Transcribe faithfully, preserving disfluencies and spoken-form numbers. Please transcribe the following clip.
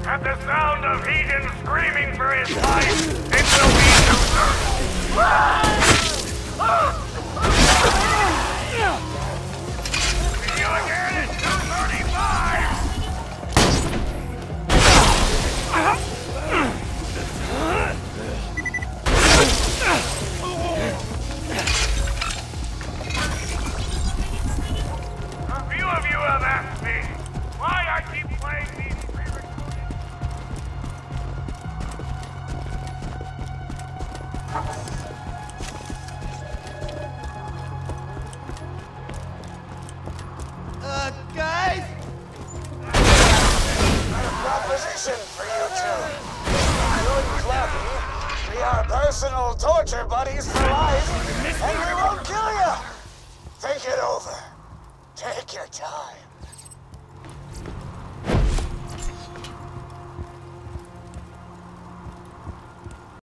At the sound of Heathen screaming for his life, it will be too certain. See you again at two thirty-five! A few of you have asked me why I keep playing these pre-recorded. Uh, guys? I have a proposition for you two. Good Clubby. We are personal torture buddies for life, and we won't kill